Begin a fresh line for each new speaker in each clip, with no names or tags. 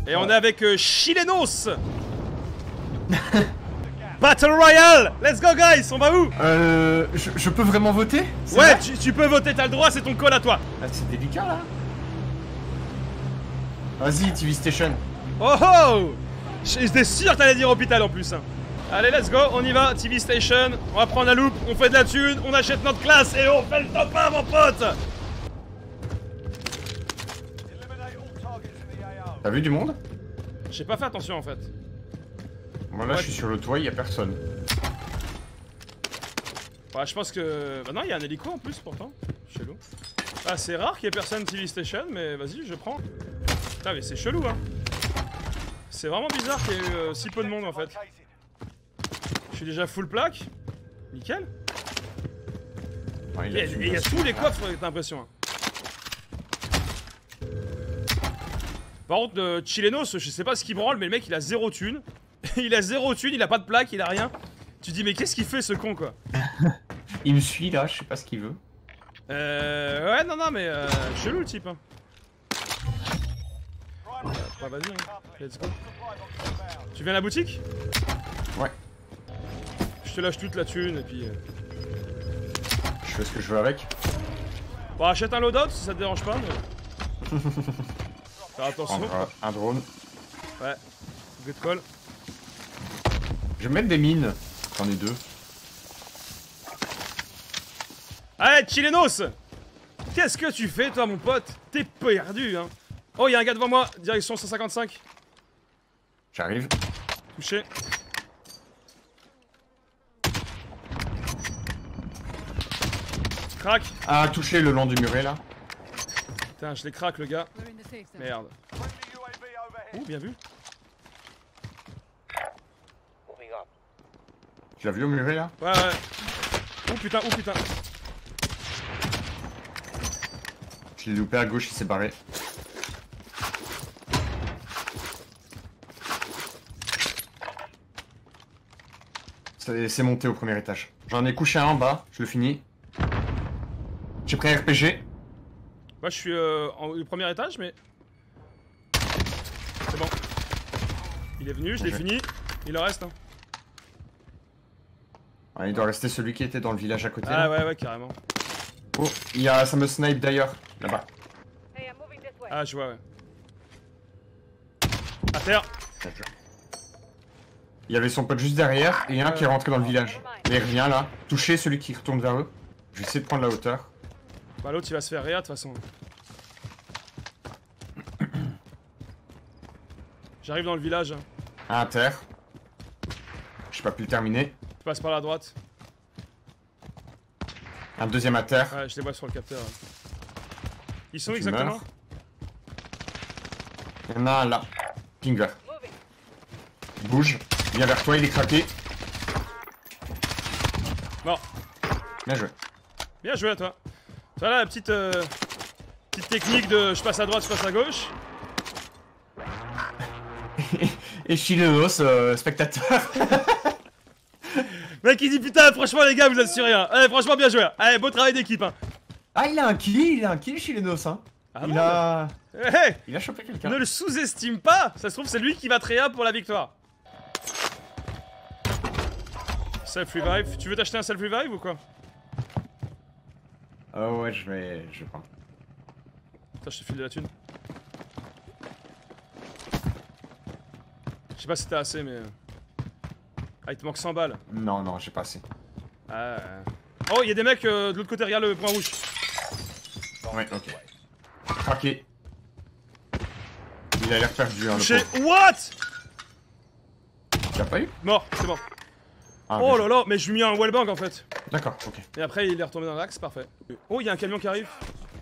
Et on est avec Chilenos. Battle Royale. Let's go guys, on va où?
Je peux vraiment voter?
Ouais, tu peux voter, t'as le droit, c'est ton call à toi.
Ah, c'est délicat là. Vas-y, TV Station.
Oh oh! J'étais sûr que t'allais dire hôpital en plus. Allez, let's go, on y va, TV Station. On va prendre la loupe, on fait de la thune, on achète notre classe et on fait le top 1, mon pote!
T'as vu du monde?
J'ai pas fait attention en fait.
Moi là, je suis sur le toit, y a personne.
Ouais, je pense que. Bah non, il y a un hélico en plus pourtant. Chelou. Ah, c'est rare qu'il y ait personne TV Station, mais vas-y, je prends. Putain, mais c'est chelou, hein. C'est vraiment bizarre qu'il y ait eu si peu de monde en fait. Je suis déjà full plaque. Nickel.
Ouais,
Il y a tous les coffres, t'as l'impression. Hein. Par contre, Chilenos, je sais pas ce qu'il branle, mais le mec il a zéro thune. Il a zéro thune, il a pas de plaque, il a rien. Tu dis, mais qu'est-ce qu'il fait ce con quoi?
Il me suit là, je sais pas ce qu'il veut.
Ouais, non, mais chelou le type. Hein. Bah, vas-y, hein. Let's go. Tu viens à la boutique?
Ouais.
Je te lâche toute la thune et puis.
Je fais ce que je veux avec.
Bon, achète un loadout si ça te dérange pas. Mais... Faire attention.
Un drone.
Ouais. Good call.
Je vais mettre des mines. J'en ai deux.
Allez, Chilenos! Qu'est-ce que tu fais, toi, mon pote? T'es perdu, hein. Oh, y'a un gars devant moi, direction 155.
J'arrive.
Touché. Crac.
Ah, touché le long du muret là.
Putain, je les craque, le gars. Merde. Ouh, bien vu.
Tu l'as vu au muret là?
Ouais, ouais. Ouh, putain, ouh, putain.
Je l'ai loupé à gauche, il s'est barré. C'est monté au premier étage. J'en ai couché un en bas, je le finis. J'ai pris un RPG.
Moi, je suis au premier étage, mais... C'est bon. Il est venu, je l'ai fini. Il en reste, hein.
Ouais, il doit rester celui qui était dans le village à côté.
Ah
là.
ouais, ouais, carrément.
Oh, ça me snipe d'ailleurs, là-bas.
Ah, je vois, ouais. À terre.
Il y avait son pote juste derrière et un qui est rentré dans le village. Mais il revient là, toucher celui qui retourne vers eux. Je vais essayer de prendre la hauteur.
Bah l'autre il va se faire réa de toute façon. J'arrive dans le village. Hein.
Un à terre. J'ai pas pu le terminer.
Tu passes par la droite.
Un deuxième à terre.
Ouais, je les vois sur le capteur. Ouais. Ils sont
Tu
exactement
meurs. Il y en a un là. Ping vert. Bouge. Viens vers toi, il est craqué.
Mort.
Bien joué.
Bien joué à toi. Tu vois là la petite technique de je passe à droite, je passe à gauche.
Et Chilenos, spectateur.
Mec il dit putain franchement les gars vous assurez hein. Allez franchement bien joué. Allez beau travail d'équipe hein.
Ah, il a un kill, Chilenos, hein.
Ah
il
bon,
a...
Hey,
Il a chopé quelqu'un.
ne le sous-estime pas. Ça se trouve c'est lui qui va tréa pour la victoire. Self-revive. Tu veux t'acheter un self-revive ou quoi?
Oh ouais, je vais prendre.
Putain, je te file de la thune. Je sais pas si t'as assez, mais... Ah, il te manque 100 balles.
Non, j'ai pas assez.
Ah... Oh, il y a des mecs de l'autre côté, regarde le point rouge.
Ouais, ok. Craqué. Il a l'air perdu, hein, le
Touché.
pauvre.
What?
Tu l'as pas eu?
Mort, c'est bon.
Ah,
Oh
bien
là là, mais je lui ai mis un wallbang en fait.
D'accord, ok.
Et après, il est retombé dans l'axe, parfait. Oh, il y a un camion qui arrive.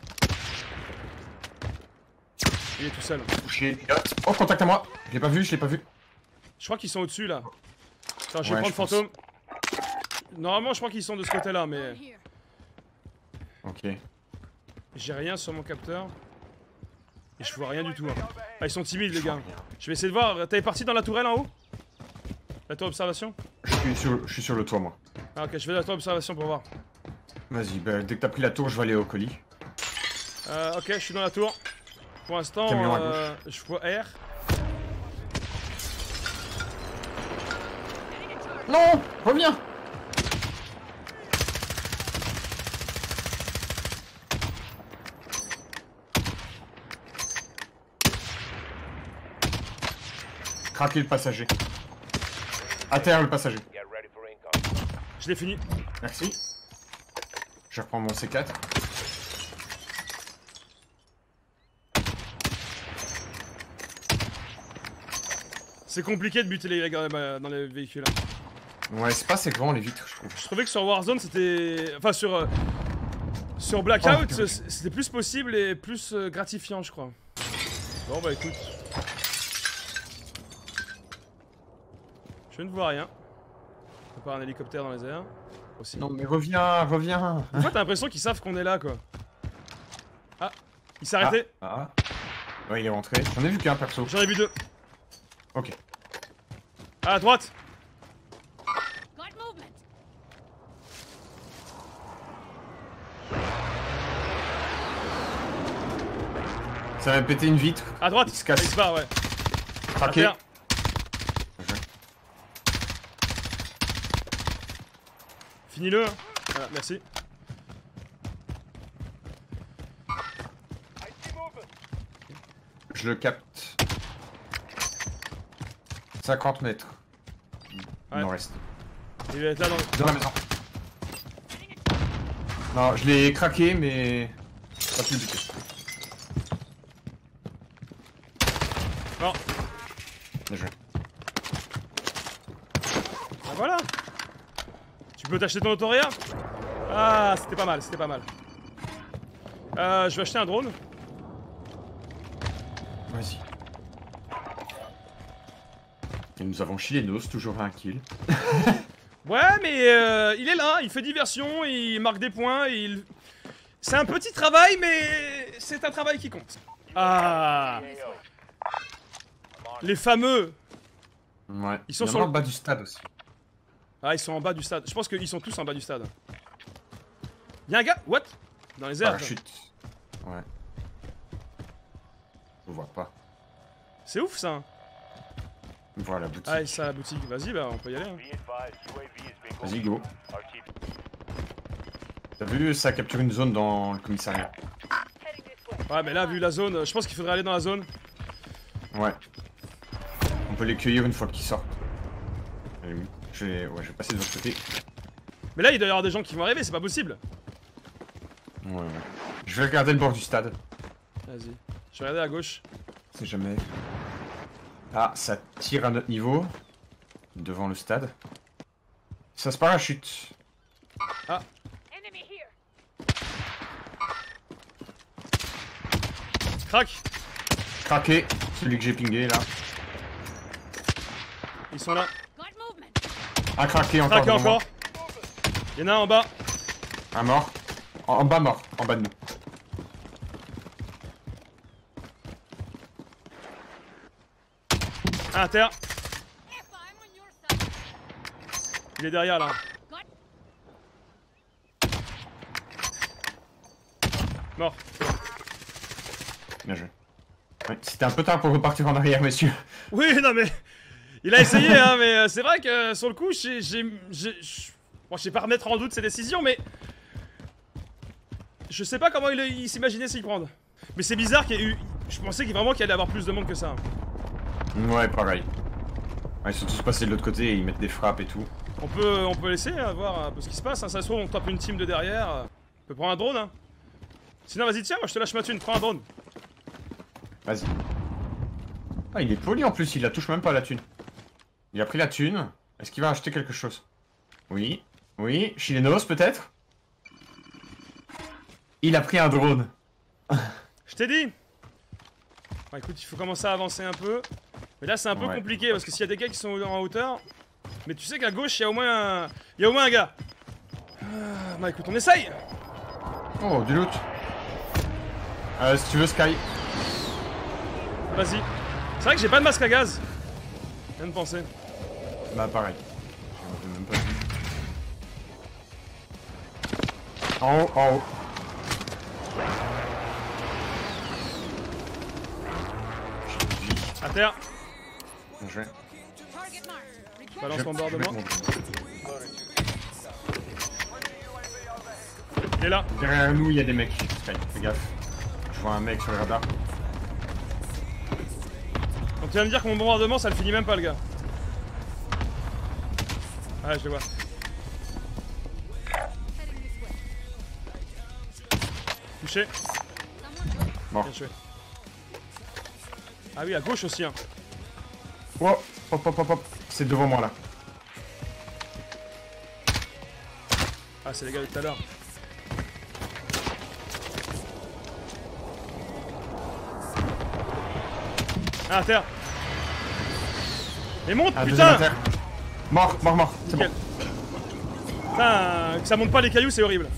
Il est tout seul.
Touché, pilote. Oh, contact à moi. Je l'ai pas vu,
Je crois qu'ils sont au-dessus là. Attends, je vais
Ouais,
prendre fantôme. Normalement, je crois qu'ils sont de ce côté-là, mais...
Ok.
J'ai rien sur mon capteur. Et je vois rien du tout. Hein. Ah, ils sont timides, les gars. Je vais essayer de voir. T'es parti dans la tourelle en haut? La tour observation?
Je suis sur le toit, moi.
Ah, ok, je vais à la tour observation pour voir.
Vas-y, bah, dès que t'as pris la tour, je vais aller au colis.
Ok, je suis dans la tour. Pour l'instant,
Camion à gauche.
je vois R.
Non, reviens. Craquer le passager. À terre le passager.
Je l'ai fini.
Merci. Je reprends mon C4.
C'est compliqué de buter les gars dans les véhicules.
Ouais, c'est pas assez grand les vitres, je trouve.
Je trouvais que sur Warzone c'était... Enfin sur Blackout,
Oh,
c'était plus possible et plus gratifiant, je crois. Bon bah écoute. Je ne vois rien. À part un hélicoptère dans les airs. Aussi.
Non mais reviens, reviens.
Des fois t'as l'impression qu'ils savent qu'on est là quoi. Ah, il s'est arrêté.
Ah. Ouais, il est rentré. J'en ai vu qu'un perso.
J'en ai vu 2.
Ok.
À droite.
Ça va péter une vitre.
À droite.
Il se casse.
Il se barre, ouais.
Craqué.
À terre. Finis-le. Hein. Voilà, merci.
Je le capte. 50 mètres. Il
Ouais.
en reste.
Il va être là
Dans la maison. Non, je l'ai craqué, mais... Pas pu le buter.
Non.
Bien joué.
Ah voilà. Tu peux t'acheter ton autoréa. Ah, c'était pas mal, c'était pas mal. Je vais acheter un drone.
Vas-y. Et nous avons Chilenos, toujours à un kill.
Ouais, mais il est là, il fait diversion, il marque des points, il... C'est un petit travail, mais c'est un travail qui compte. Ah, les fameux.
Ouais.
Ils sont
Il y en
sur
a
le
en bas du stade aussi.
Ah, ils sont en bas du stade. Je pense qu'ils sont tous en bas du stade. Y'a un gars. What? Dans les airs.
Parachute. Ouais. Je vois pas.
C'est ouf ça.
Voilà la boutique.
Ah, ça la boutique. Vas-y, bah on peut y aller. Hein.
Vas-y, go. T'as vu, ça capture une zone dans le commissariat.
Ouais, mais là, vu la zone, je pense qu'il faudrait aller dans la zone.
Ouais. On peut les cueillir une fois qu'ils sortent. Allez, oui. Je vais passer de l'autre côté.
Mais là, il doit y avoir des gens qui vont arriver, c'est pas possible.
Ouais. Je vais regarder le bord du stade.
Vas-y. Je vais regarder à gauche.
C'est jamais. Ah, ça tire à notre niveau. Devant le stade. Ça se parachute.
Ah. Crac.
Craqué. Celui que j'ai pingé là.
Ils sont là.
Un craqué encore.
Craqué encore. Y'en a un en bas.
Un mort. En bas mort. En bas de nous.
Un à terre. Il est derrière là. Mort.
Bien joué. Ouais, c'était un peu tard pour repartir en arrière, messieurs.
Oui, non mais... Il a essayé, hein, mais c'est vrai que sur le coup, Bon, je sais pas remettre en doute ses décisions, mais... Je sais pas comment il s'imaginait s'y prendre. Mais c'est bizarre qu'il y ait eu... Je pensais vraiment qu'il allait y avoir plus de monde que ça.
Ouais, pareil. Ouais, ils sont tous passés de l'autre côté et ils mettent des frappes et tout.
On peut laisser, voir un peu ce qui se passe, hein. Ça se trouve, on tape une team de derrière. On peut prendre un drone, hein. Sinon, vas-y, tiens, moi je te lâche ma thune, prends un drone.
Vas-y. Ah, il est poli en plus, il la touche même pas la thune. Il a pris la thune. Est-ce qu'il va acheter quelque chose? Oui. Oui. Chilenos peut-être? Il a pris un drone.
Je t'ai dit. Bon, écoute, il faut commencer à avancer un peu. Mais là, c'est un peu compliqué parce que s'il y a des gars qui sont en hauteur. Mais tu sais qu'à gauche, il y a au moins un gars. Bah écoute, on essaye.
Oh, du loot. Si tu veux, Sky.
Vas-y. C'est vrai que j'ai pas de masque à gaz. Je viens de penser.
Bah, pareil. J'ai même pas vu. En haut, en haut.
À terre.
Bien joué.
Balance bombardement. Il est là.
Derrière nous, il y a des mecs. Sky, fais gaffe. Je vois un mec sur le radar.
Donc tu viens de dire que mon bombardement ça le finit même pas le gars. Ouais je le vois. Touché.
Bon.
Bien joué. Ah oui à gauche aussi hein.
Oh, hop hop hop hop. C'est devant moi là.
Ah c'est les gars de tout à l'heure. Ah à terre. Mais monte
Ah,
putain.
Mort, mort, mort. C'est bon.
Putain, que ça monte pas les cailloux c'est horrible.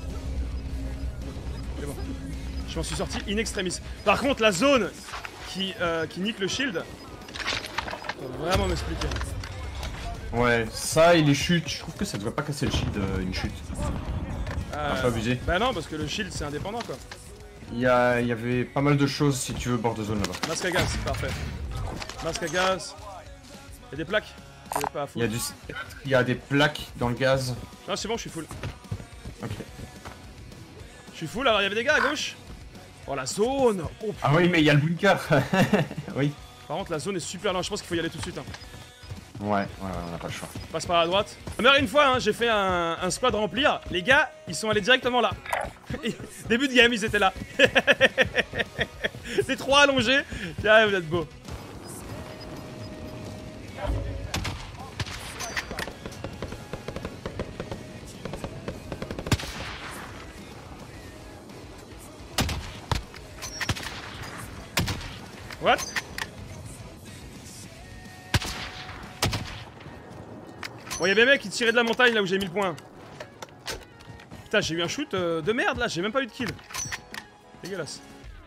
C'est bon. Je m'en suis sorti in extremis. Par contre la zone qui nique le shield. Faut vraiment m'expliquer.
Ouais, ça et les chutes. Je trouve que ça devrait pas casser le shield une chute. Un peu abusé.
Bah non parce que le shield c'est indépendant quoi.
Il y avait pas mal de choses si tu veux bord de zone là-bas.
Masque à gaz, parfait. Masque à gaz. Il y a des plaques. Pas à
Il y a il y a des plaques dans le gaz.
Non c'est bon je suis full.
Ok.
Je suis full alors il y avait des gars à gauche. Oh la zone. Oh,
Ah oui mais il y a le bunker. Oui.
par contre la zone est super loin, je pense qu'il faut y aller tout de suite hein.
Ouais, on n'a pas le choix.
Passe par la droite. Mais une fois, hein, j'ai fait un squad remplir. Les gars, ils sont allés directement là. Début de game, ils étaient là. C'est trop allongé. Ah, vous êtes beaux. What? Bon, y'a des mecs qui tiraient de la montagne là où j'ai mis le point. Putain, j'ai eu un shoot de merde là, j'ai même pas eu de kill. Dégueulasse.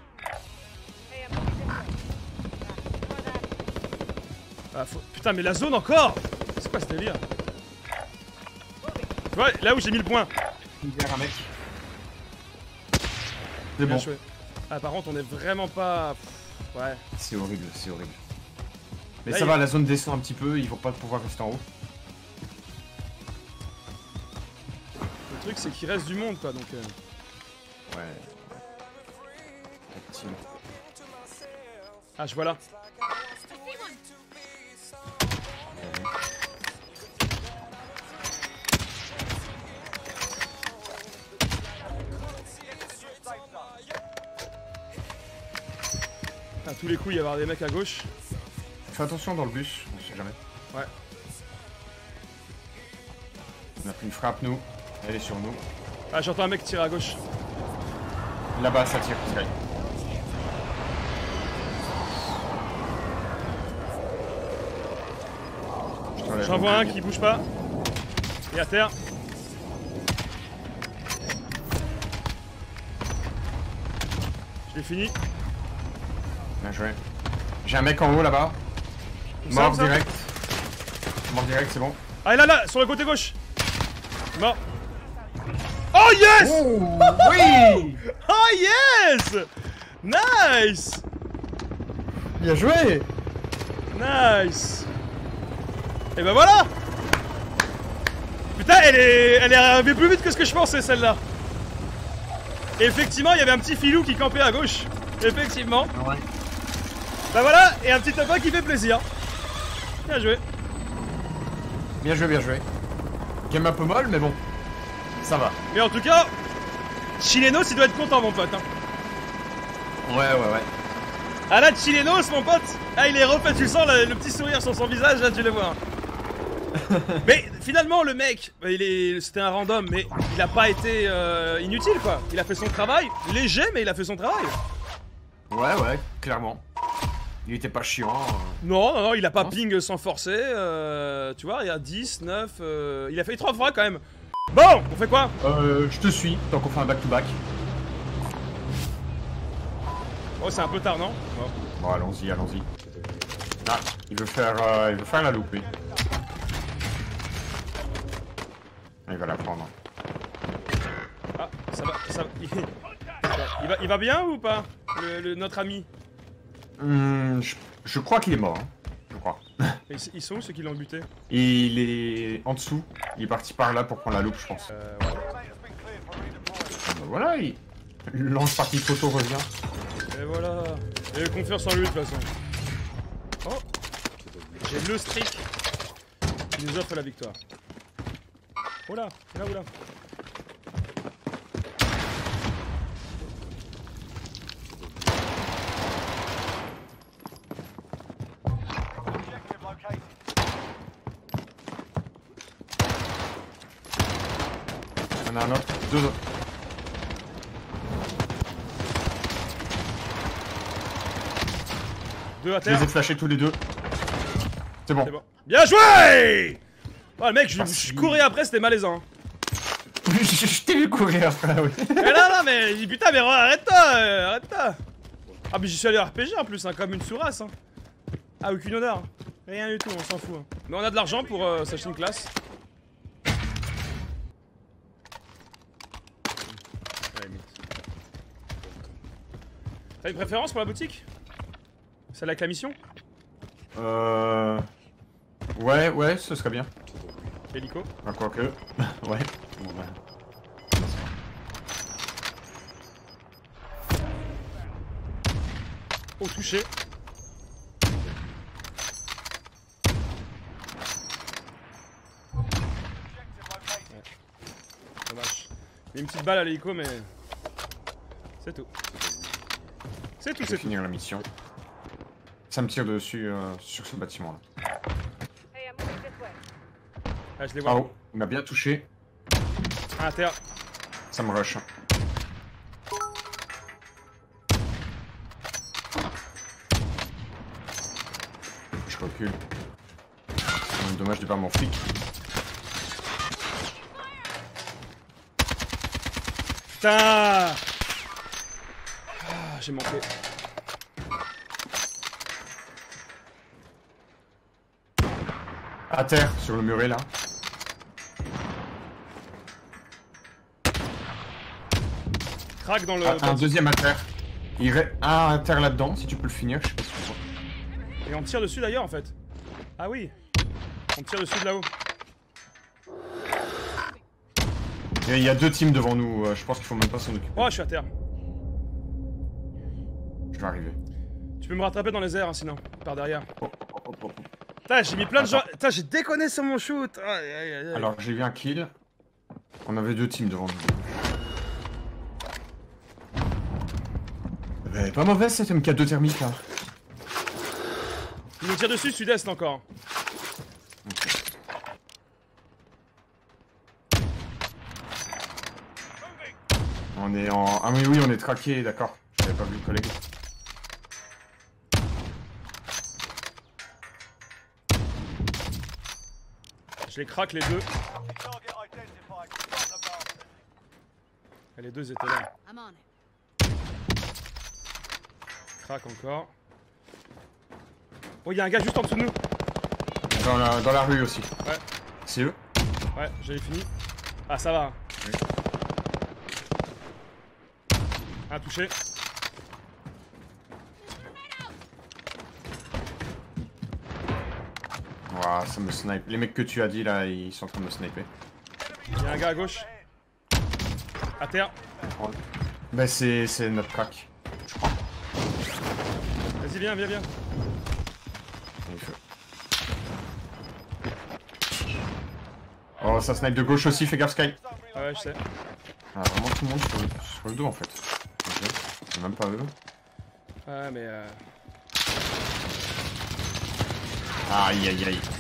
Ah, putain, mais la zone encore! C'est quoi ce délire? Tu vois, là où j'ai mis le point.
Un mec. C'est bon.
Joué. Ah, par contre, on est vraiment pas. Ouais.
C'est horrible, c'est horrible. Mais
là,
ça va, la zone descend un petit peu, il faut pas pouvoir rester en haut.
Le truc, c'est qu'il reste du monde quoi donc.
Ouais. Effectivement.
Ah, je vois là. À tous les coups, il va y avoir des mecs à gauche.
Fais attention dans le bus, on sait jamais.
Ouais.
On a pris une frappe, nous. Elle est sur nous.
Ah, j'entends un mec tirer à gauche.
Là-bas, ça tire, Sky.
J'en vois un qui bouge pas. Et à terre. Je l'ai fini.
Bien joué. J'ai un mec en haut là-bas. Mort direct. Mort direct, c'est bon.
Ah, là, là, sur le côté gauche. Mort. Oh yes!
Oh, oui!
Oh yes! Nice!
Bien joué!
Nice! Et ben voilà! Putain, elle est arrivée plus vite que ce que je pensais celle-là. Et effectivement, il y avait un petit filou qui campait à gauche. Effectivement.
Ouais.
Bah voilà, et un petit top 1 qui fait plaisir. Bien joué.
Bien joué, bien joué. Game un peu molle, mais bon. Ça va.
Mais en tout cas, Chilenos, il doit être content, mon pote. Hein.
Ouais.
Ah là, Chilenos, mon pote. Ah, il est refait, tu sens le petit sourire sur son visage, là, tu le vois. Mais finalement, le mec, c'était un random, mais il a pas été inutile, quoi. Il a fait son travail, léger, mais il a fait son travail.
Ouais, clairement. Il était pas chiant.
Non, il a pas ping sans forcer. Tu vois, il y a 10, 9. Il a fait 3 fois quand même. Bon, on fait quoi?
Je te suis, tant qu'on fait un back-to-back.
Oh, c'est un peu tard, non?
Bon, allons-y. Ah, il veut faire la loupe, lui. Il va la prendre.
Ah, ça va. Il va bien ou pas? Notre ami?
Je crois qu'il est mort. Hein. Je crois.
Et ils sont où ceux qui l'ont buté?
Il est en dessous. Il est parti par là pour prendre la loupe, je pense.
Ouais.
Voilà, il lance partie photo revient.
Et voilà. Et confiance en lui de toute façon. Oh. J'ai le streak qui nous offre la victoire. Oh là, là, oh là.
Il y en a un autre, deux autres.
Deux à
Je les
terre.
ai flashés tous les deux. C'est bon.
C'est bon. Bien joué! Oh le mec, je
Merci.
courais après, c'était malaisant. Hein.
Je t'ai vu courir après, oui.
Mais non, mais putain, mais arrête-toi, arrête-toi. Ah, mais j'y suis allé RPG en plus, hein, comme une sourasse. Hein. Ah, aucune honneur. Rien du tout, on s'en fout. Hein. Mais on a de l'argent pour s'acheter une classe. T'as une préférence pour la boutique? Celle avec la mission?
Ouais, ce serait bien.
Hélico?
Enfin, quoique. Ouais. Bon, bah.
Oh, touché. Dommage. Il y a une petite balle à l'hélico, mais. C'est tout. C'est tout,
Je
c'est
vais
tout.
finir la mission. Ça me tire dessus sur ce bâtiment là.
Ah, je les
Ah
vois.
oh, il m'a bien touché.
Un à terre.
Ça me rush. Je recule. Dommage de pas mon flic.
Putain! Ah, j'ai manqué.
À terre, sur le muret là.
Crac dans le.
Un deuxième à terre. Un à terre là-dedans, si tu peux le finir, je sais pas si tu vois.
Et on tire dessus d'ailleurs en fait. Ah oui. On tire dessus de là-haut.
Et il y a deux teams devant nous, je pense qu'il faut même pas s'en occuper.
Oh, je suis à terre.
Je vais arriver.
Tu peux me rattraper dans les airs hein, sinon, par derrière.
Oh.
Putain, j'ai mis plein de gens.
Attends.
Putain, j'ai déconné sur mon shoot. Aïe, aïe, aïe.
Alors j'ai vu un kill. On avait deux teams devant nous. Pas mauvaise cette MK2 thermique là.
Il nous tire dessus, sud-est encore.
On est en... Ah oui, on est traqué, d'accord. J'avais pas vu le collègue.
Je les craque les deux. Et les deux étaient là. Crac encore. Oh, il y a un gars juste en dessous de nous.
Dans la rue aussi.
Ouais.
C'est eux?
Ouais, j'avais fini. Ah, ça va.
Oui.
Un touché.
Ouah, ça me snipe. Les mecs que tu as dit là, ils sont en train de me sniper.
Il y a un gars à gauche. À terre.
Bah c'est notre crack.
Vas-y, viens.
Il fait. Oh, ça snipe de gauche aussi, fais gaffe Sky.
Ah ouais, je sais.
Ah, vraiment tout le monde sur le dos en fait. Ok. C'est même pas eux.
Ouais, mais
Aïe.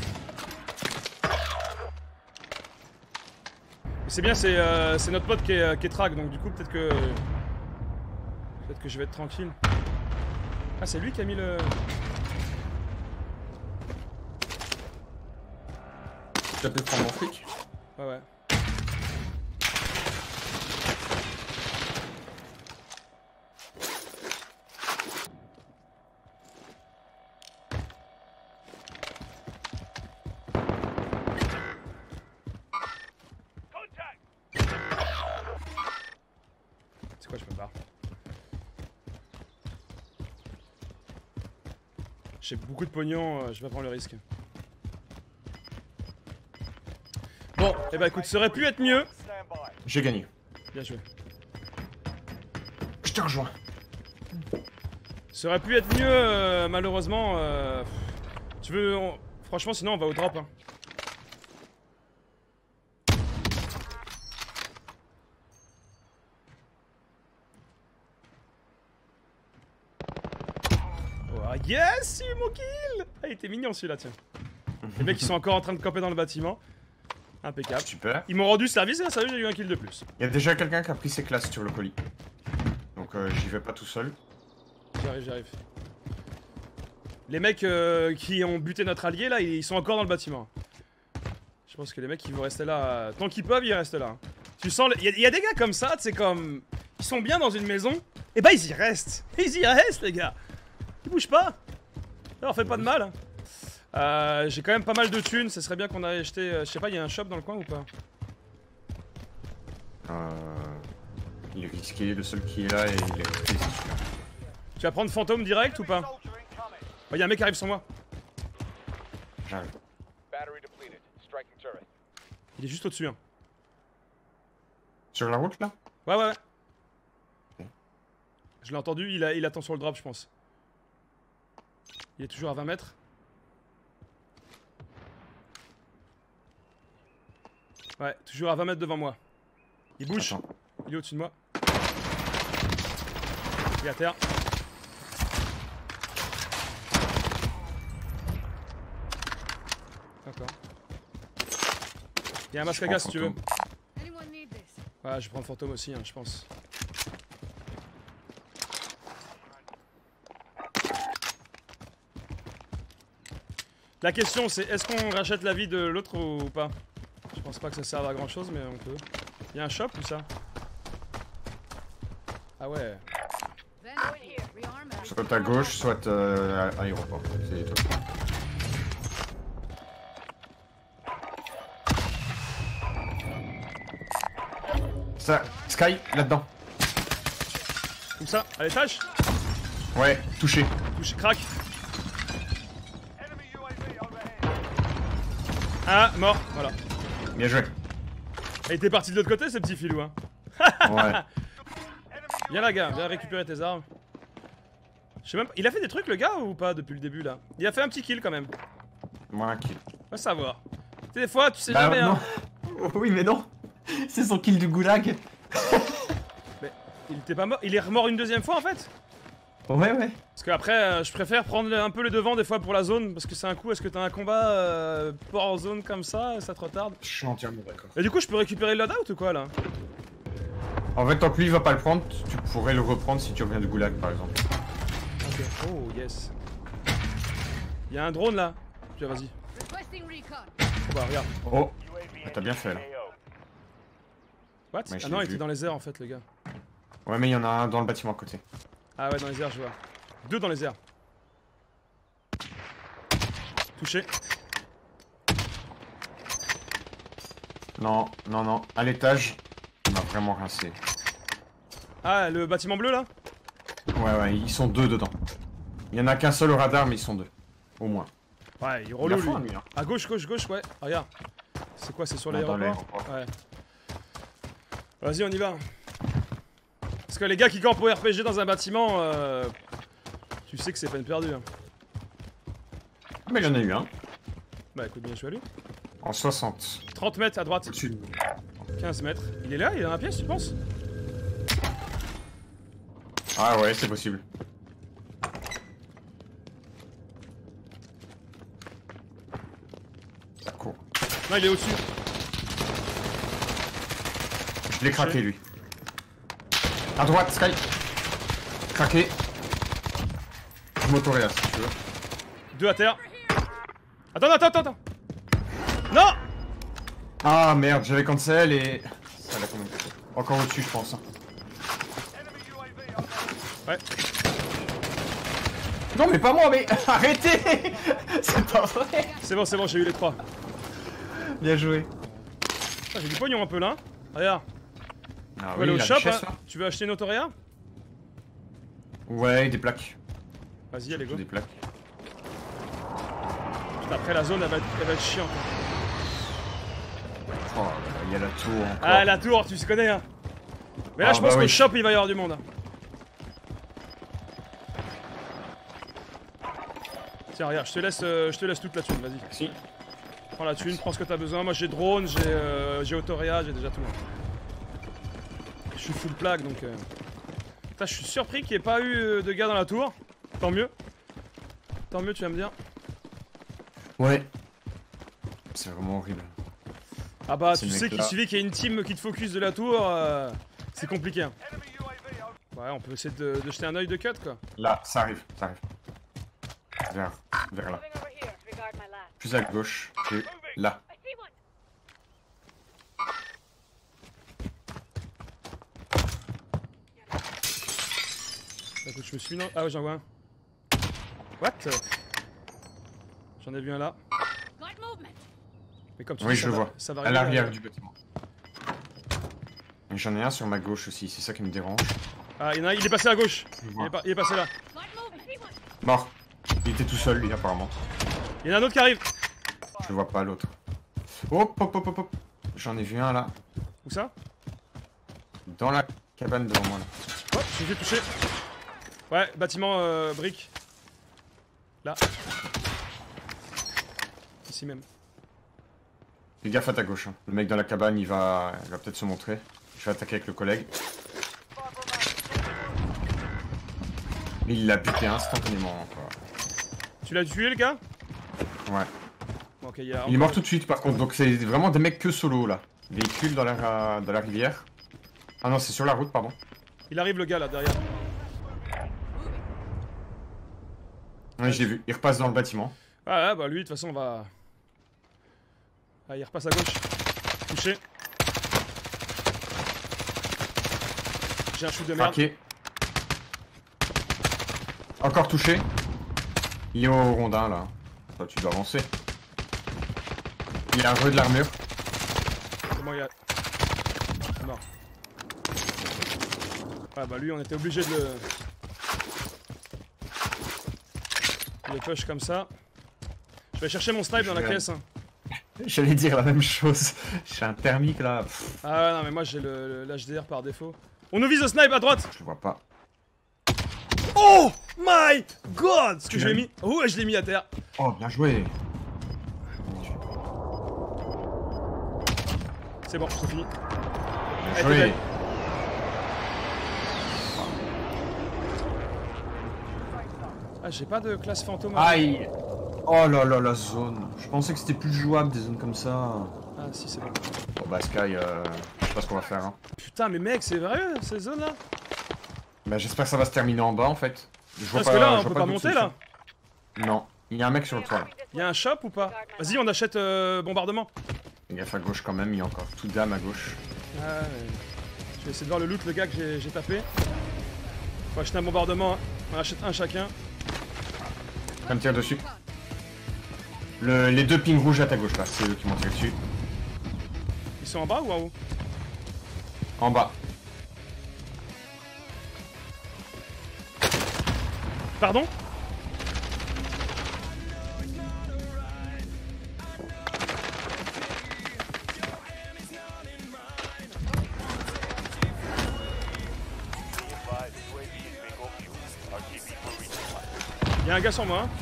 c'est bien, c'est notre pote qui est track, donc du coup peut-être que je vais être tranquille. Ah, c'est lui qui a mis le...
Tu as pu prendre mon flic?
Ouais. C'est quoi, je me barre. J'ai beaucoup de pognon, je vais pas prendre le risque. Bon, et bah écoute, ça aurait pu être mieux.
J'ai gagné.
Bien joué.
Je te rejoins.
Ça aurait pu être mieux, malheureusement. Tu veux... Franchement, sinon on va au drop. Hein. Oh, yes, il mon kill. Ah, il était mignon celui-là, tiens. Les mecs, ils sont encore en train de camper dans le bâtiment. Impeccable.
Super.
Ils m'ont rendu service et là, sérieux, j'ai eu un kill de plus.
Il y a déjà quelqu'un qui a pris ses classes sur le colis. Donc j'y vais pas tout seul.
J'arrive, j'arrive. Les mecs qui ont buté notre allié, là, ils sont encore dans le bâtiment. Je pense que les mecs, ils vont rester là. Tant qu'ils peuvent, ils restent là. Tu sens... Il y a des gars comme ça, c'est comme... Ils sont bien dans une maison, et bah ils y restent. Ils y restent, les gars. Ils bougent pas. Ça leur fait pas de mal. Hein. J'ai quand même pas mal de thunes, ça serait bien qu'on aille acheter... je sais pas, il y a un shop dans le coin ou pas?
Il est risqué, le seul qui est là et il est risqué, c'est sûr.
Tu vas prendre fantôme direct ou pas? Oh, y a un mec qui arrive sur moi.
J'arrive.
Il est juste au-dessus. Hein.
Sur la route là?
Ouais, ouais, ouais.
Ok.
Je l'ai entendu, il attend sur le drop, je pense. Il est toujours à 20 mètres. Ouais, toujours à 20 mètres devant moi. Il bouge.
Attends.
Il est au-dessus de moi. Il est à terre. D'accord. Il y a un masque à gaz si tu veux. Ouais, je vais prendre fantôme aussi, hein, je pense. La question c'est est-ce qu'on rachète la vie de l'autre ou pas? Je pense pas que ça serve à grand chose mais on peut. Il y a un shop ou ça? Ah ouais.
Soit à gauche, soit à l'aéroport. C'est les deux. Ça, Sky, là-dedans.
Où ça? À l'étage?
Ouais, touché.
Touche, crack. Ah, mort, voilà.
Bien joué.
Et t'es parti de l'autre côté, ce petit filou, hein.
Ouais.
Viens là, gars, viens récupérer tes armes. Je sais même pas. Il a fait des trucs, le gars, ou pas, depuis le début, là? Il a fait un petit kill, quand même.
Moi, un kill.
Va savoir. Des fois, tu sais
Bah,
jamais,
non.
hein.
Oui, mais non. C'est son kill du goulag.
Mais il était pas mort. Il est remort une deuxième fois, en fait.
Ouais, ouais.
Parce qu'après, je préfère prendre un peu le devant des fois pour la zone. Parce que c'est un coup, est-ce que t'as un combat port en zone comme ça, ça te retarde?
Je suis entièrement d'accord.
Et du coup, je peux récupérer le loadout ou quoi, là?
En fait, tant que lui il va pas le prendre, tu pourrais le reprendre si tu reviens du goulag, par exemple.
Ok. Oh, yes. Il y a un drone, là. Tiens, vas-y. Oh, bah, regarde.
Oh, ah, t'as bien fait, là.
What?
Ouais, je
Ah non,
l'ai
il était
vu.
dans les airs, en fait, le gars.
Ouais, mais il y en a un dans le bâtiment à côté.
Ah ouais, dans les airs, je vois. Deux dans les airs. Touché.
Non, non, non. À l'étage, il m'a vraiment rincé.
Ah, le bâtiment bleu, là?
Ouais, ouais, ils sont deux dedans. Il y en a qu'un seul au radar, mais ils sont deux. Au moins.
Ouais, il est
Il a
relou,
faim,
lui.
lui, hein.
À gauche, gauche, gauche, ouais. Ah, regarde. C'est quoi, c'est sur
Non, dans
l'aéroport?
l'aéroport.
Ouais. Vas-y, on y va. Parce que les gars qui campent au RPG dans un bâtiment, tu sais que c'est peine perdue. Hein.
Mais il y en a eu un.
Bah écoute, bien joué à lui.
En 60.
30 mètres à droite,
Au-dessus de nous.
15 mètres. Il est là, il est dans la pièce, tu penses?
Ah ouais, c'est possible. Ça court.
Non, il est au-dessus.
Je l'ai craqué, lui. À droite, Sky. Craqué. Je m'autoréas, si tu veux.
Deux à terre. Attends, attends, attends, attends. Non!
Ah merde, j'avais cancel et... Ça l'a quand même fait. Encore au-dessus, je pense.
Ouais.
Non mais pas moi, mais arrêtez. C'est pas vrai.
C'est bon, j'ai eu les trois.
Bien joué.
Ah, j'ai du pognon un peu là. Regarde.
Ah
Tu veux aller au
la
shop,
richesse,
hein.
là.
Tu veux acheter une autoréa?
Ouais, des plaques.
Vas-y, allez, go.
Des plaques.
Après la zone, elle va être chiante.
Oh, il y a la tour encore.
Ah, la tour, tu se connais, hein. Mais là,
Ah,
je pense
bah
qu'au
oui.
shop, il va y avoir du monde. Hein. Tiens, regarde, je te laisse toute la thune, vas-y.
Si.
Prends la thune, prends ce que t'as besoin. Moi, j'ai drone, j'ai Autorea, j'ai déjà tout. Je suis full plaque, donc... Putain, je suis surpris qu'il n'y ait pas eu de gars dans la tour. Tant mieux. Tant mieux, tu vas me dire.
Ouais. C'est vraiment horrible.
Ah bah,
Ces
tu sais qu'il
mecs-là.
suffit qu'il y ait une team qui te focus de la tour, c'est compliqué. Hein. Ouais, on peut essayer de jeter un œil de cut, quoi.
Là, ça arrive, ça arrive. Vers là.
Moving over here. Regard my last.
Plus à gauche que là.
I see one.
Écoute, je me suis mis dans... Ah ouais, j'en vois un. What? J'en ai vu un là.
Got movement.
Mais comme tu
Oui,
dis,
je vois.
ça va
À
arriver,
l'arrière du bâtiment. Et j'en ai un sur ma gauche aussi, c'est ça qui me dérange.
Ah, il y en a un, il est passé à gauche.
Je vois.
Il est passé là.
Got movement. I see one.
Mort. Il était tout seul, lui, apparemment.
Il y en a un autre qui arrive.
Je le vois pas, l'autre. Hop, hop, hop, hop, hop. J'en ai vu un là.
Où ça?
Dans la cabane devant moi là.
Oh, je me fais toucher. Ouais, bâtiment brique. Là. Ici même.
Fais gaffe à ta gauche. Hein. Le mec dans la cabane, il va peut-être se montrer. Je vais attaquer avec le collègue. Il l'a buté instantanément. Quoi.
Tu l'as tué, le gars?
Ouais.
Bon, ok, il y a...
Il est mort tout de suite par contre, donc c'est vraiment des mecs que solo là. Véhicule dans la rivière. Ah non, c'est sur la route, pardon.
Il arrive, le gars, là, derrière.
Ouais, je l'ai vu. Il repasse dans le bâtiment.
Ah ouais, bah lui, de toute façon, on va... Ah, il repasse à gauche. Touché. J'ai un shoot de merde.
Craqué. Encore touché. Il est au rondin là. Toi, tu dois avancer. Il a un re de l'armure.
C'est bon, il y a... C'est mort. Ah bah lui, on était obligé de le push comme ça. Je vais chercher mon snipe dans la caisse. Hein.
J'allais dire la même chose. J'ai un thermique là. Pff,
Ah ouais, non mais moi j'ai l'HDR par défaut. On nous vise au snipe à droite.
je le vois pas.
Oh my god. Ce que
Tu
je
l'as
l'ai mis. Oh, je l'ai mis à terre.
Oh, bien joué.
C'est bon, c'est fini.
Bien
Elle
joué.
était belle. Ah, j'ai pas de classe fantôme.
Aïe. Oh là là, la zone. Je pensais que c'était plus jouable des zones comme ça.
Ah si, c'est bon.
Bon bah Sky, je sais pas ce qu'on va faire. Hein.
Putain, mais mec, c'est vrai, ces zones là?
Bah j'espère que ça va se terminer en bas en fait. Je vois
Parce que là,
je
on
vois
peut pas
d'autre
monter là.
solution. Non, il y a un mec sur le toit là.
Y'a un shop ou pas? Vas-y, on achète bombardement.
Fais gaffe à gauche quand même, il y a encore tout dame à gauche.
Ah, ouais. Je vais essayer de voir le loot, le gars que j'ai tapé. Faut acheter un bombardement, hein. On achète un chacun.
Ça me tire dessus. Les deux pings rouges à ta gauche là, c'est eux qui m'ont tiré dessus.
Ils sont en bas ou en haut?
En bas.
Pardon? Y'a un gars sur moi, hein.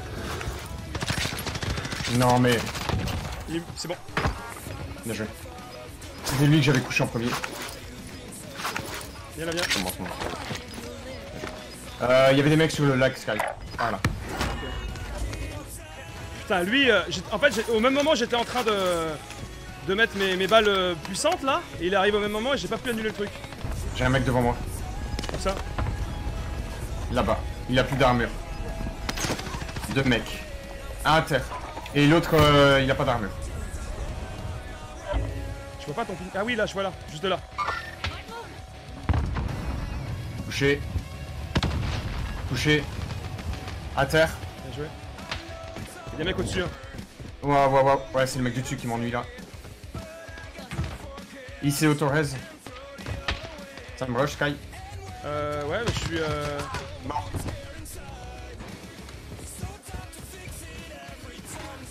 Non mais,
C'est bon.
bien joué. C'était lui que j'avais couché en premier.
Viens là, viens.
Comment ce moment. Il y avait des mecs sur le lac Sky. Voilà.
Putain, lui, en fait, au même moment, j'étais en train de mettre mes balles puissantes là. Et il arrive au même moment et j'ai pas pu annuler le truc.
J'ai un mec devant moi.
Comme ça.
Là-bas. Il a plus d'armure. Deux mecs. Un à terre. Et l'autre, il a pas d'armure.
Je vois pas ton ping. Ah oui, là, je vois là. Juste là.
Touché. Touché. À terre.
Bien joué. Il y a des mecs au-dessus. Hein.
Ouais, c'est le mec du dessus qui m'ennuie là. Ici, Autorez. Ça me rush, Sky.
Ouais, mais je suis.
Mort.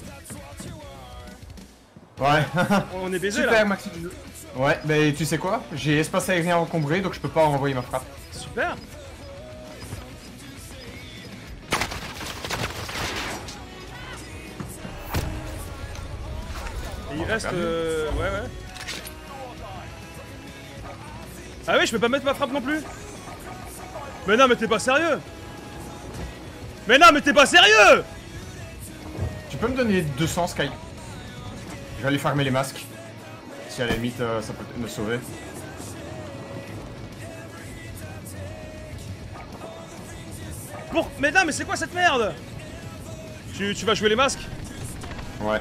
Ouais.
On est baisé
Super,
là.
Maxi. Ouais, mais tu sais quoi? J'ai espace aérien encombré, donc je peux pas renvoyer ma frappe.
Super. Et il reste... Ouais, ouais. Ah oui, je peux pas mettre ma frappe non plus. Mais non, mais t'es pas sérieux. Mais non, mais t'es pas sérieux.
Tu peux me donner 200, Sky? Je vais aller farmer les masques. Si à la limite, ça peut me sauver.
Mais non, mais c'est quoi cette merde? Tu vas jouer les masques?
Ouais.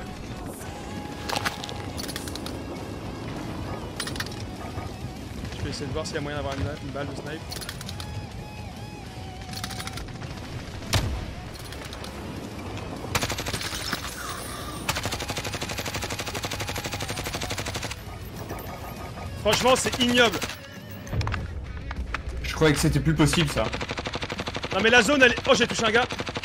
Je vais essayer de voir s'il y a moyen d'avoir une balle de snipe. Franchement, c'est ignoble.
Je croyais que c'était plus possible, ça.
Non mais la zone elle est... Oh, j'ai touché un gars.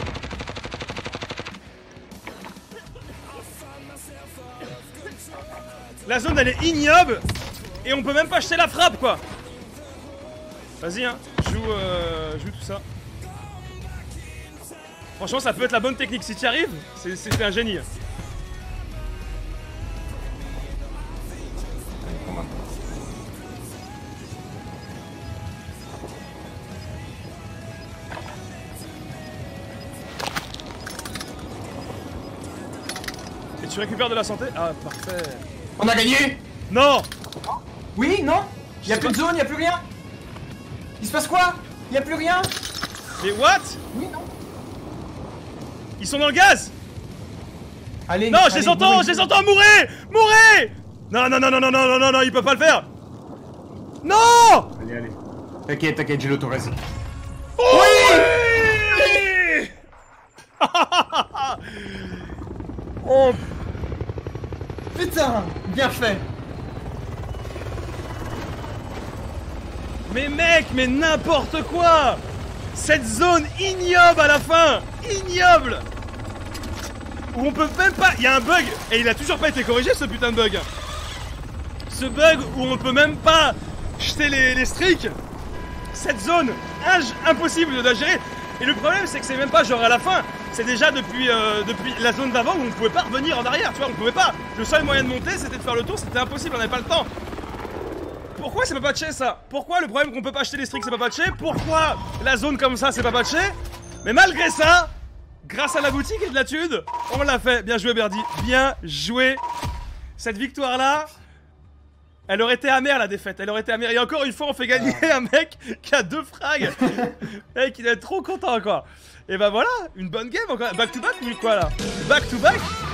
La zone elle est ignoble. Et on peut même pas jeter la frappe quoi. Vas-y hein, joue tout ça. Franchement ça peut être la bonne technique. Si tu y arrives, c'est un génie. Et tu récupères de la santé? Ah parfait.
On a gagné!
Non!
Oui, non? Y'a plus de zone, y'a plus rien! Il se passe quoi? Y'a plus rien?
Mais what?
Oui, non?
Ils sont dans le gaz!
Allez,
Non, je
allez,
les entends,
bourrez.
je les entends, mourez! Mourez! Non, non, non, non, non, non, non, non, non, il peut pas le faire! Non!
Allez, allez. T'inquiète, t'inquiète, j'ai l'autorèse.
Oui! Oh,
Putain, bien fait.
mais mec, mais n'importe quoi! Cette zone ignoble à la fin! Ignoble! Où on peut même pas... Il y a un bug, et il a toujours pas été corrigé ce putain de bug. Ce bug où on peut même pas jeter les streaks. Cette zone, impossible de la gérer. Et le problème c'est que c'est même pas genre à la fin. C'est déjà depuis la zone d'avant où on pouvait pas revenir en arrière, tu vois, on pouvait pas. Le seul moyen de monter c'était de faire le tour, c'était impossible, on n'avait pas le temps. Pourquoi c'est pas patché ça? Pourquoi le problème qu'on peut pas acheter les streaks c'est pas patché? Pourquoi la zone comme ça c'est pas patché? Mais malgré ça, grâce à la boutique et de la thune, on l'a fait. Bien joué Berdy, bien joué. Cette victoire là, elle aurait été amère la défaite, elle aurait été amère. Et encore une fois on fait gagner un mec qui a 2 frags. Mec il doit être trop content quoi. Et bah voilà, une bonne game encore. Back to back ou quoi là? Back to back.